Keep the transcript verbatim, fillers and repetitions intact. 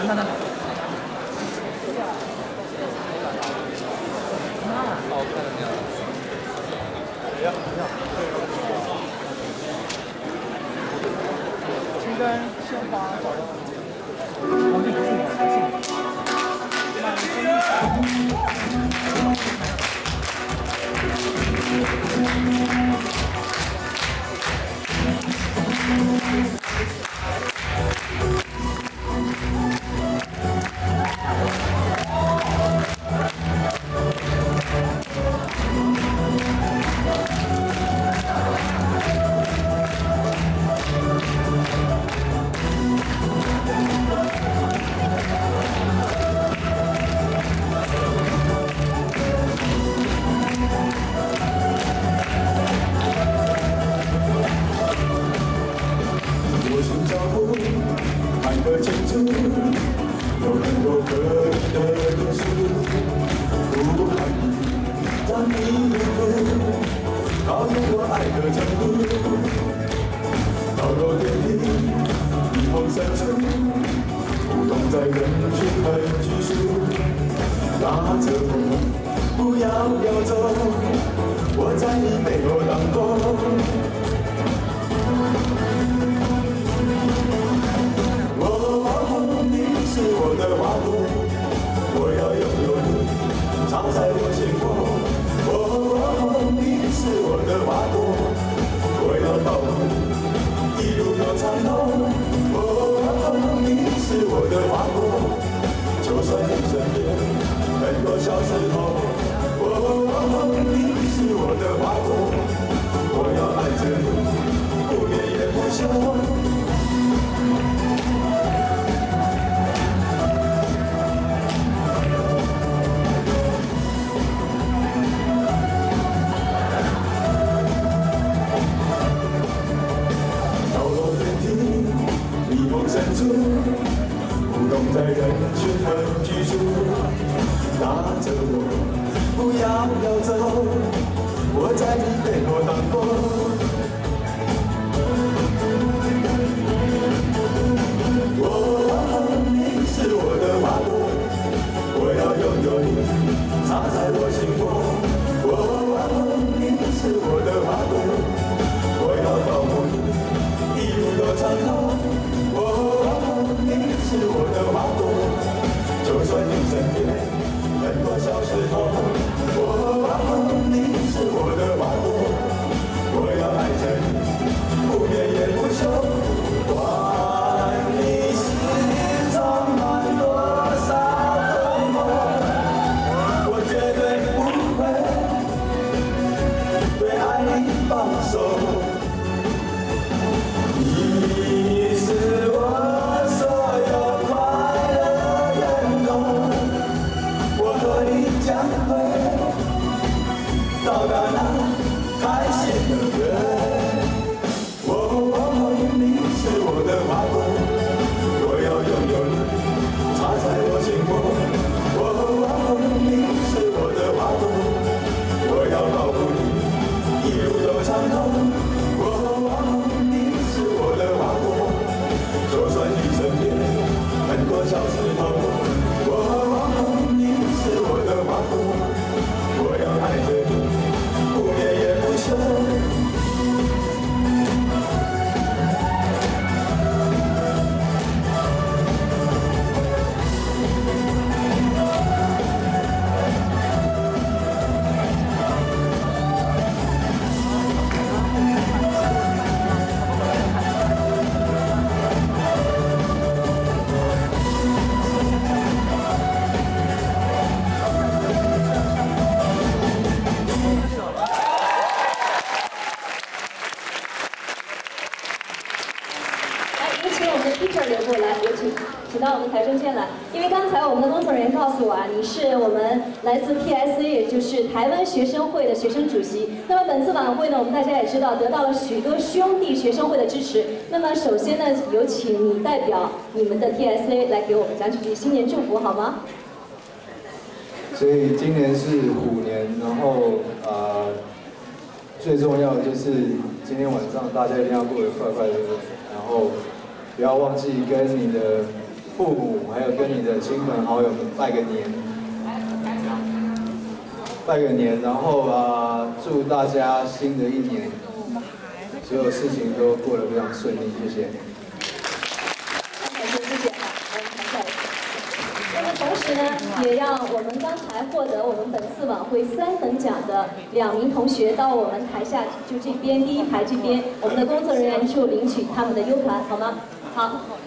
看看。好看的鸟。哎呀，哎呀，青根鲜花找到。哦，那个是我，是你是我们来自 P S A， 也就是台湾学生会的学生主席。那么本次晚会呢，我们大家也知道得到了许多兄弟学生会的支持。那么首先呢，有请你代表你们的 P S A 来给我们讲几句新年祝福，好吗？ 所以今年是虎年，然后呃，最重要的就是今天晚上大家一定要过得快快乐乐，然后不要忘记跟你的父母，还有跟你的亲朋好友们拜个年，拜个年，然后啊，祝大家新的一年所有事情都过得非常顺利，谢谢。 感谢谢谢啊，我们台下。那么同时呢，也让我们刚才获得我们本次晚会三等奖的两名同学到我们台下就这边第一排这边，我们的工作人员处领取他们的 U 盘，好吗？好。